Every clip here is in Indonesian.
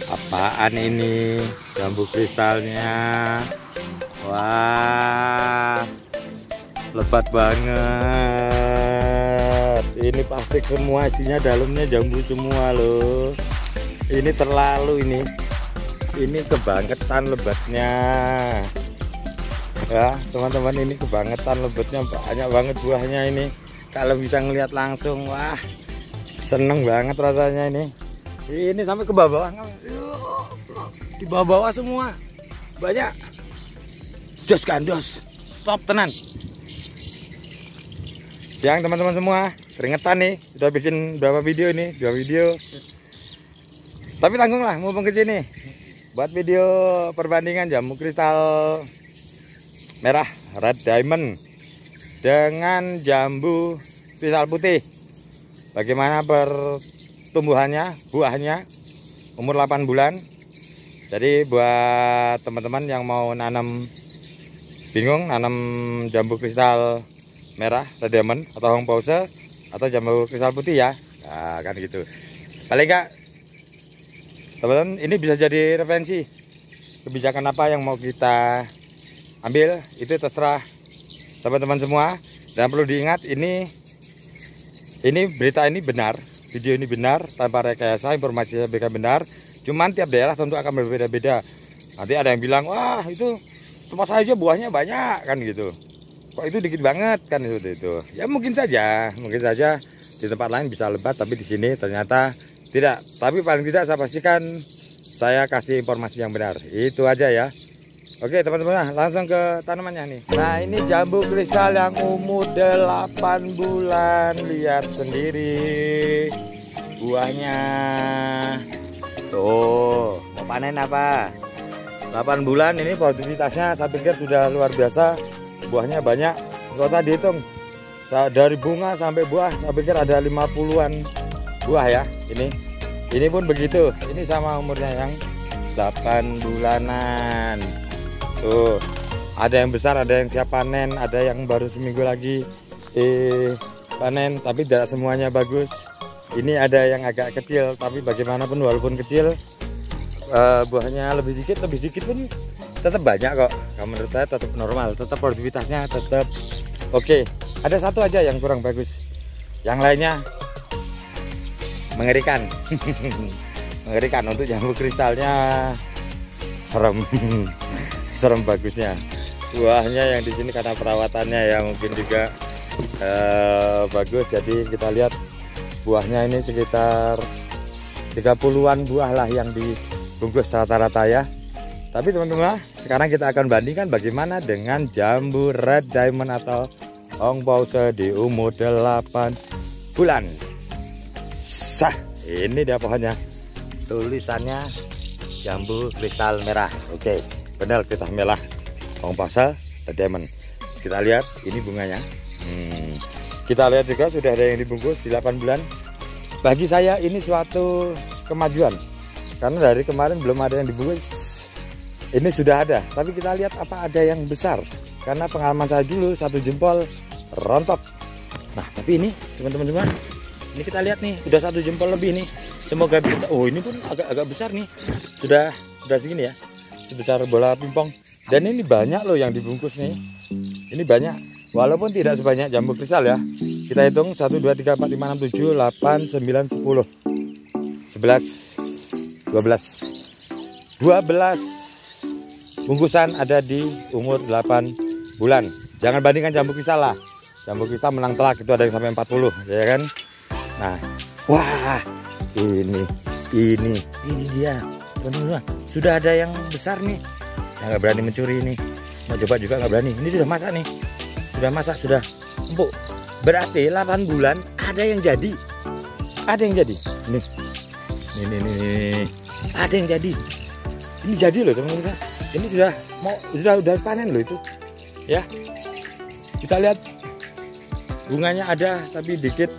Apaan ini? Jambu kristalnya. Wah, lebat banget. Ini plastik semua, isinya dalamnya jambu semua loh. Ini terlalu ini. Ini kebangetan lebatnya. Ya, teman-teman, ini kebangetan lebatnya, banyak banget buahnya ini. Kalau bisa ngelihat langsung, wah, seneng banget rasanya ini. Ini sampai ke bawah, di bawah semua, banyak. Jos gandos, top tenan. Siang teman-teman semua, keringetan nih, udah bikin berapa video ini, 2 video. Tapi tanggung lah, mumpung ke sini, buat video perbandingan jambu kristal merah red diamond dengan jambu kristal putih. Bagaimana pertumbuhannya, buahnya, umur 8 bulan. Jadi buat teman-teman yang mau bingung nanam jambu kristal merah red diamond atau Hong Pause atau jambu kristal putih ya, nah, kan gitu. Paling enggak teman-teman ini bisa jadi referensi kebijakan apa yang mau kita ambil, itu terserah teman-teman semua. Dan perlu diingat, ini berita ini benar, video ini benar tanpa rekayasa, informasinya benar. Cuman tiap daerah tentu akan berbeda-beda. Nanti ada yang bilang, wah itu tempat saja buahnya banyak kan gitu. Kok itu dikit banget kan itu. Ya mungkin saja di tempat lain bisa lebat, tapi di sini ternyata tidak. Tapi paling tidak saya pastikan saya kasih informasi yang benar. Itu aja ya. Oke teman-teman, langsung ke tanamannya nih. Nah, ini jambu kristal yang umur 8 bulan. Lihat sendiri buahnya. Tuh, mau panen apa? 8 bulan ini produktivitasnya saya pikir sudah luar biasa. Buahnya banyak, nggak usah dihitung. Dari bunga sampai buah saya pikir ada 50-an buah ya. Ini pun begitu. Ini sama umurnya yang 8 bulanan. Tuh, ada yang besar, ada yang siap panen, ada yang baru seminggu lagi panen, tapi tidak semuanya bagus. Ini ada yang agak kecil, tapi bagaimanapun walaupun kecil, buahnya lebih dikit pun tetap banyak kok. Kalau menurut saya tetap normal, tetap produktivitasnya tetap oke. Ada satu aja yang kurang bagus, yang lainnya mengerikan. Mengerikan. Untuk jambu kristalnya serem. Serem bagusnya. Buahnya yang di sini karena perawatannya ya mungkin juga bagus. Jadi kita lihat buahnya ini sekitar 30-an buah lah yang dibungkus rata-rata ya. Tapi teman-teman, sekarang kita akan bandingkan bagaimana dengan jambu red diamond atau Hong Pause di umur 8 bulan. Sah, ini dia pohonnya. Tulisannya jambu kristal merah. Oke. Benar, kristal merah Hong Pause red diamond. Kita lihat ini bunganya. Kita lihat juga sudah ada yang dibungkus di 8 bulan. Bagi saya ini suatu kemajuan, karena dari kemarin belum ada yang dibungkus. Ini sudah ada, tapi kita lihat apa ada yang besar. Karena pengalaman saya dulu 1 jempol rontok. Nah tapi ini teman-teman semua, ini kita lihat nih udah 1 jempol lebih nih. Semoga bisa. Oh, ini pun agak besar nih. Sudah segini ya, sebesar bola pingpong. Dan ini banyak loh yang dibungkus nih. Ini banyak, walaupun tidak sebanyak jambu kristal ya. Kita hitung 1, 2, 3, 4, 5, 6, 7, 8, 9, 10, 11, 12 bungkusan ada di umur 8 bulan. Jangan bandingkan jambu kristal lah. Jambu kristal menang telak, itu ada yang sampai 40 ya kan. Nah, wah, ini dia teman-teman. Sudah ada yang besar nih. Saya nggak berani mencuri ini. Mau coba juga nggak berani. Ini sudah masak nih. Sudah masak, sudah empuk. Berarti 8 bulan ada yang jadi. Ada yang jadi. Nih. Ada yang jadi. Ini jadi loh teman-teman. Ini sudah panen loh itu. Ya. Kita lihat bunganya ada tapi dikit.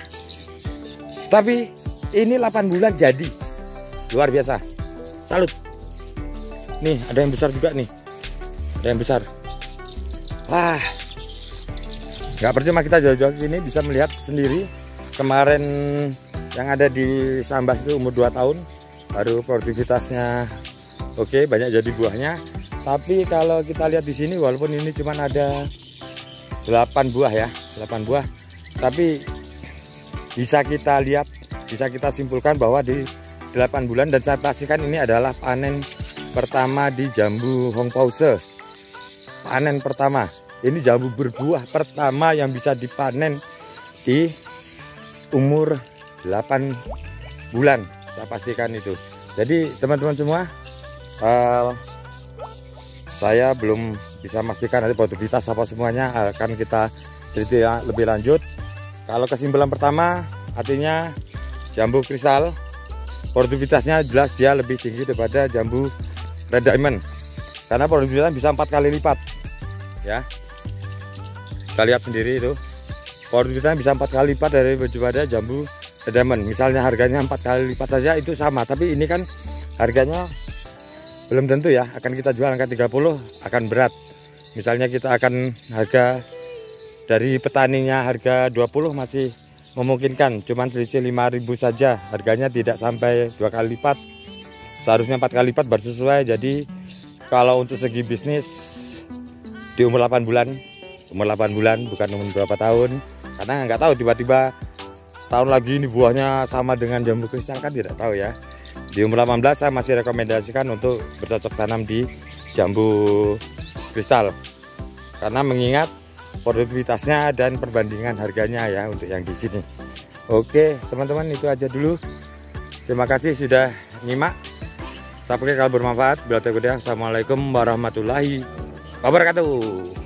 Tapi ini 8 bulan jadi. Luar biasa. Salut. Nih, ada yang besar juga nih. Ada yang besar. Wah. Nggak percuma kita jauh-jauh sini bisa melihat sendiri. Kemarin yang ada di Sambas itu umur 2 tahun. baru produktivitasnya oke, banyak jadi buahnya. Tapi kalau kita lihat di sini, walaupun ini cuma ada 8 buah ya, 8 buah, tapi bisa kita lihat, bisa kita simpulkan bahwa di 8 bulan, dan saya pastikan ini adalah panen pertama di jambu Hongpause. Panen pertama, ini jambu berbuah pertama yang bisa dipanen di umur 8 bulan, saya pastikan itu. Jadi teman-teman semua, saya belum bisa memastikan nanti produktivitas apa semuanya, akan kita cerita lebih lanjut. Kalau kesimpulan pertama, artinya jambu kristal produktivitasnya jelas dia lebih tinggi daripada jambu red diamond, karena produktivitasnya bisa 4 kali lipat ya. Kita lihat sendiri itu, produktivitasnya bisa 4 kali lipat daripada jambu red diamond. Misalnya harganya 4 kali lipat saja itu sama, tapi ini kan harganya belum tentu ya, akan kita jual angka 30 akan berat. Misalnya kita akan harga dari petaninya harga 20 masih memungkinkan, cuman selisih 5.000 saja, harganya tidak sampai 2 kali lipat, seharusnya 4 kali lipat baru sesuai. Jadi kalau untuk segi bisnis di umur 8 bulan, bukan umur berapa tahun, karena nggak tahu tiba-tiba setahun lagi ini buahnya sama dengan jambu kristal, kan tidak tahu ya. Di umur 18 saya masih rekomendasikan untuk bercocok tanam di jambu kristal, karena mengingat produktivitasnya dan perbandingan harganya ya untuk yang di sini. Oke teman-teman, itu aja dulu. Terima kasih sudah nyimak. Sampai kalau bermanfaat. Assalamualaikum warahmatullahi wabarakatuh.